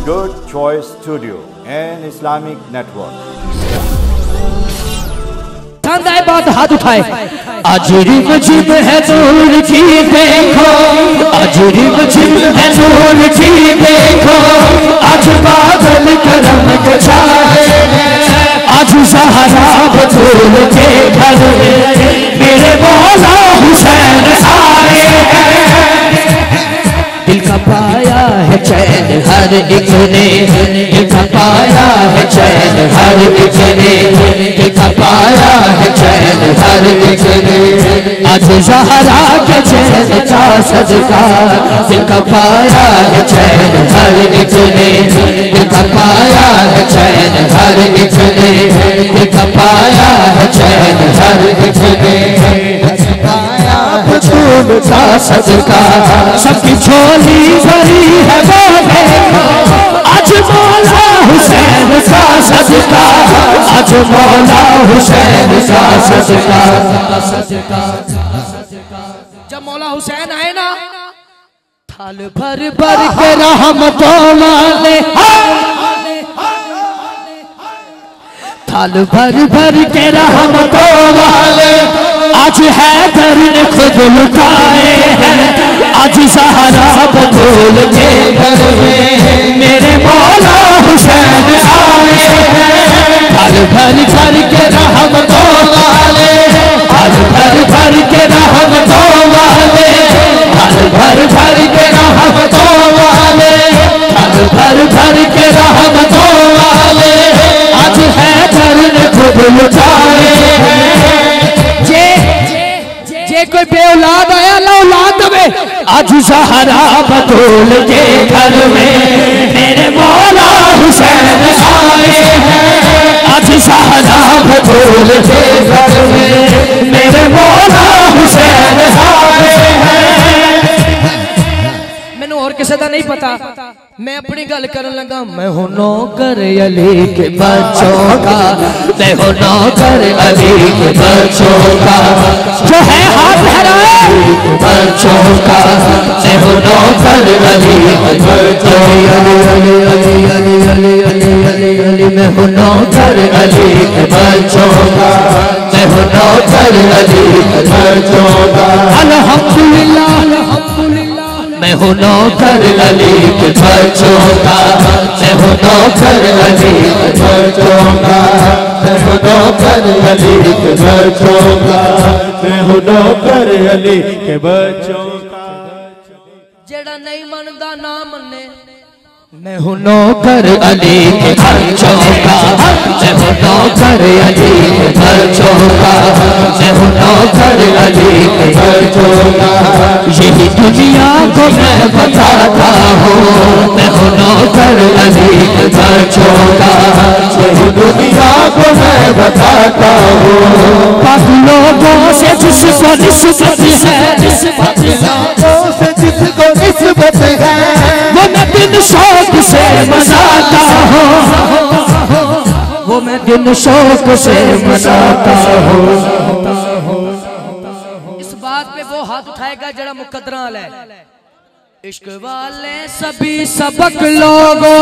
Good Choice Studio and Islamic Network. बात हाथ उठाए। अजरिब जिब है नूर की देखो, अजरिब जिब है नूर की देखो, आज बादल करम के छाए, आज सहारा बतूल के घर मेरे मौला हुसैन आए। दिल का पाया है चैन हर एक ने, दिल का पाया है चैन हर एक ने, दिल का पाया है चैन हर एक ने, आज ज़हरा के चैन का सदका, दिल का पाया है चैन हर एक ने, दिल का पाया है चैन हर एक ने, दिल का पाया है चैन हर एक ने, फूल का सदका सबकी झोली भरी है वो देखो, आज मौला हुसैन का सदका, आज मौला हुसैन का सदका। जब मौला हुसैन आए ना, थाल भर भर के रहमतों वाले, थाल भर भर के रहमतों वाले, आज हैदर ने खुद लुटाए हैं, आज सहारा बतूल के घर में मेरे मौला हुसैन आए हैं। थाल भर भर के रहमतों वाले, थाल भर भर के रहमतों वाले, थाल भर भर के रहमतों वाले, थाल भर भर के रहमतों वाले, आज हैदर ने खुद लुटाए हैं। कोई बे औलाद आया अल्लाह औलाद दे, आज सहारा बतूल के घर में मेरे मौला हुसैन आए हैं, आज सहारा बतूल के घर में मेरे मौला हुसैन आए हैं। मैनू और किसी का नहीं पता, मैं अपनी गल करन लगा। मैं हूं नौकर अली के बच्चों का, मैं हूं नौकर अली के बच्चों का, जो है हाथ लहराए बच्चों का, मैं हूं नौकर अली के बच्चों का, मैं हूं नौकर अली के बच्चों का, मैं हूं नौकर अली के बच्चों का। अल्हम्दुलिल्लाह मैं हूं नौकर अली के बच्चों का, मैं हूं नौकर अली के बच्चों का, मैं हूं नौकर अली के बच्चों का, मैं हूं नौकर अली के बच्चों का। जेड़ा नहीं मनदा ना मन्ने, मैं हूं नौकर अली के बच्चों का, मैं हूं नौकर अली के बच्चों का, मैं हूं नौकर अली के बच्चों का। यही दुनिया को मैं बताता हूँ, मैं हूं नौकर अली के बच्चों का, यही दुनिया को मैं बताता हूँ। पाक लोगों से जिसको निस्बत है, निस्बत लोगों से जिसको निस्बत है, वो मैं बिन शौक से मनाता हूँ, वो मैं बिन शौक से मनाता हूँ। इस बात पे वो हाथ उठाएगा जरा मुकद्दरा वाला है। इश्क वाले सभी सबक लोगों,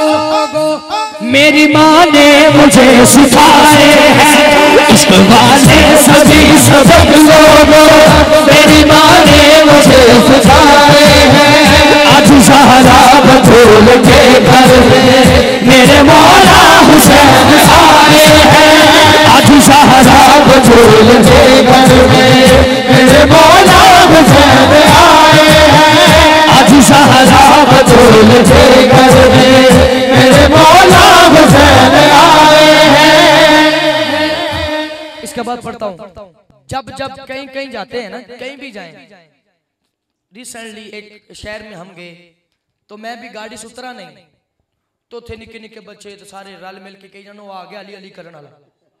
मेरी माँ ने मुझे सिखाए हैं। इश्क वाले सभी सबक लोगों, मेरी माँ ने मुझे सिखाए हैं। आज सहारा बतूल के घर में मेरे मौला हुसैन आए हैं, आज सहारा बतूल के घर में मेरे मौला हुसैन आए हैं, आज सहारा बतूल के घर में मेरे मौला हुसैन आए हैं। इसके बाद पढ़ता हूँ। जब जब कहीं कहीं जाते हैं ना, कहीं भी जाएं, रिसेंटली एक शहर में हम गए तो मैं भी गाड़ी से उतरा नहीं, तो थे निके निके बच्चे तो सारे रल मिल के कई जन आ गया अली अली करने वाला।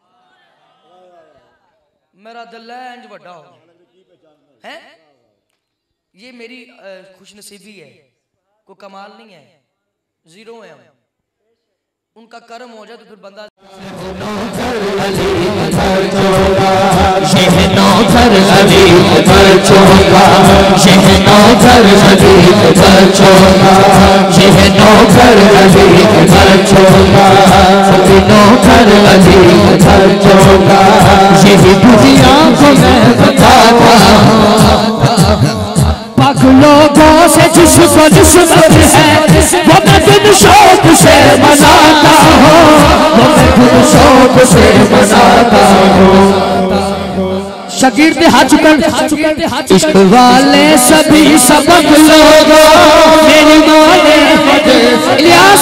मेरा दिल है इंज वड्डा हो है, ये मेरी खुशनसीबी है, कोई कमाल नहीं है, जीरो है हम। उनका कर्म हो जाए तो फिर बंदा नौकर अली बच्चों का, यह नौकर अली के बच्चों का, यह नौकर अली के बच्चों का, नौकर अली के बच्चों का, यही दुनिया को मैं बताता हूँ। पाक लोगों से जिसको दुश्मन है वो मैं दिन शौक से मनाता हूँ, वो मैं दिन शौक से मनाता हूँ। शगीर्द हाथ चुकर इश्क वाले सभी सबक लोगों मेरी माँ ने मुझे। इलियास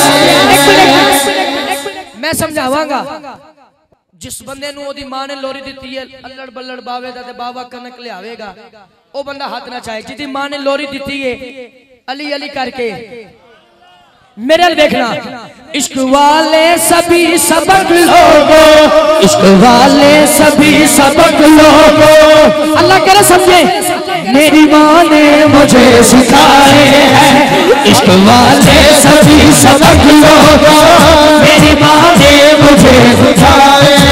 मैं समझावांगा जिस बंदे नूं ओदी मां ने लोरी दी है अल्लड़ बल्लड़ बावेगा ते बाबा कनक लियावेगा ओ बंदा हाथ ना चाहे। जिदी मां ने लोरी दी है अली अली करके मेरे देखना। इश्क वाले सभी सबक लोगों, इश्क वाले सभी सबक लोगों, अल्लाह करे समझे मेरी माँ ने मुझे सिखाए हैं। इश्क वाले सभी सबक लोगों मेरी माँ ने मुझे सिखाए हैं।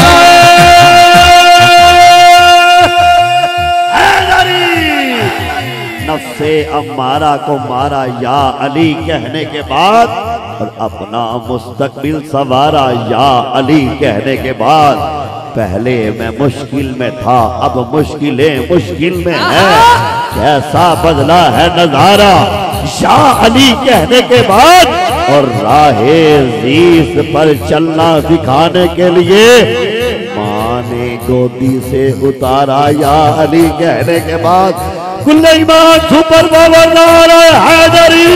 नफ्से अम्मारा को मारा या अली कहने के बाद और अपना मुस्तकबिल सवारा या अली कहने के बाद। पहले मैं मुश्किल में था अब मुश्किलें मुश्किल में है, कैसा बदला है नजारा या अली कहने के बाद। और राहे जीस पर चलना दिखाने के लिए माँ ने गोदी से उतारा या अली कहने के बाद। कुल्लैमान सुपर पावर नारा हैदरी।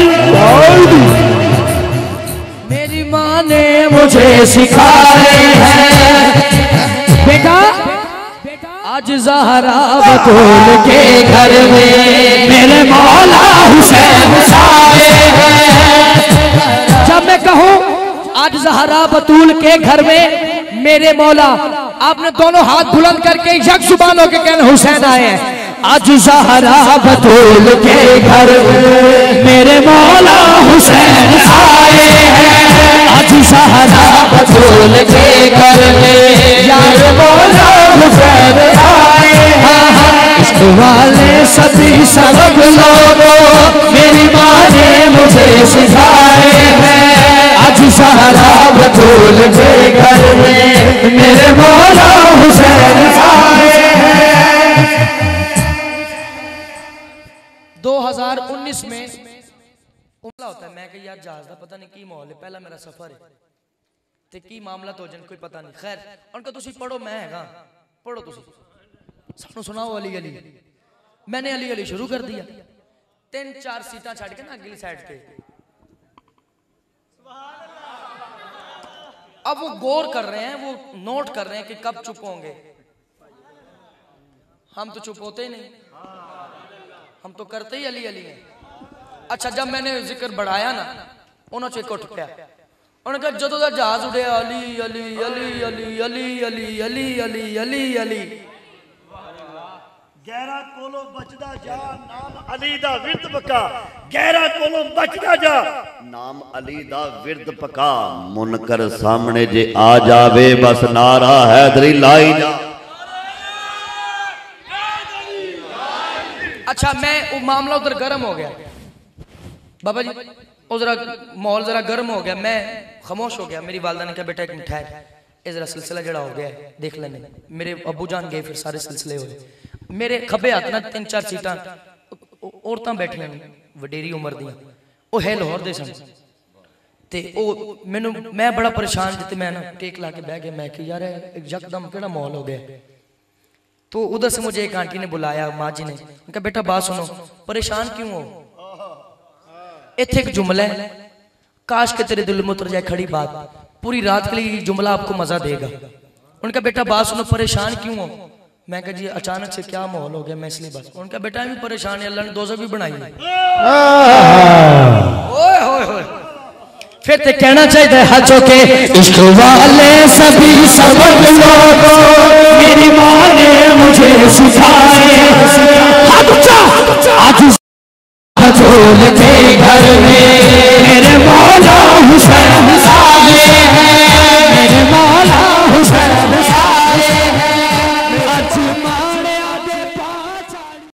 मेरी माँ ने मुझे सिखाए हैं बेटा। आज ज़हरा बतूल के घर में मेरे मौला हुसैन आए हैं। जब मैं कहूँ आज ज़हरा बतूल के घर में मेरे मौला, आपने दोनों हाथ बुलंद करके यक जुबान होकर कहना हुसैन आए हैं। आज ज़हरा बतूल के घर में मेरे मौला हुसैन आए हैं। आज ज़हरा बतूल के घर में यार मौला हुसैन आए हैं। इश्क वाले सभी सबक लोगों मेरी माँ ने मुझे सिखाए हैं। आज ज़हरा बतूल के घर में मेरे मौला हुसैन आए हैं। 2019 में होता है मैं कि यार जहाज का पता नहीं की माहौल है, पहला मेरा सफर है ते की मामला तो जन कोई पता नहीं। खैर उनका तुसी पढ़ो मैं हैगा पढ़ो तुसी सानू सुनाओ अली अली। मैंने अली अली शुरू कर दिया 3-4 सीटां छड़ के ना अगली साइड पे। अब वो गौर कर रहे हैं, वो नोट कर रहे हैं कि कब चुप होंगे। हम तो चुप होते ही नहीं, हम तो करते ही अली अली हैं। अच्छा जब मैंने जिक्र बढ़ाया ना उन्होंने एक उठ गया, उन्होंने कहा जो दा जहाज उड़े अली अली अली अली अली अली अली अली अली अली। गहरा कोलो बचदा जा नाम अली दा विरद पका, गहरा कोलो बचदा जा नाम अली दा विरद पका। मुनकर सामने जे आ जावे बस नारा हैदरी लाई जा। अच्छा मैं वो मामला उधर गर्म हो गया बाबा जी, उधर माहौल जरा गर्म हो गया, मैं खामोश हो गया। मेरी वालदा ने कहा बेटा एक मिनट ठहर, ये जरा सिलसिला जड़ा हो गया है देख लेने। मेरे अबू जान गए फिर सारे सिलसिले हुए। मेरे खब्बे हाथ ना 3-4 सीटां औरतां बैठियां वडेरी उम्र दियां, वो है लाहौर दे सन ते ओ मैनू मैं बड़ा परेशान जिते मैं ना टेक ला के बह गया। मैं कि यार यकदम केड़ा माहौल हो गया। तो उधर से मुझे एक आंटी ने बुलाया, माँ जी ने कहा बेटा बात सुनो, परेशान क्यों हो? इत्थे एक जुमला है, काश के तेरे दिल में उतर जाए खड़ी बात, पूरी रात के लिए जुमला आपको मजा देगा। उनका बेटा बात सुनो, परेशान क्यों हो? मैं कहा जी अचानक से क्या माहौल हो गया, मैं इसलिए बस। उनका बेटा भी परेशान है, अल्लाह ने दोज़ख भी बनाई है। ओए होए होए, फिर तो कहना चाहिए हजो के इश्क वाले सभी सबक लोगों मेरी माँ ने मुझे सिखाए। आज हजोल के घर में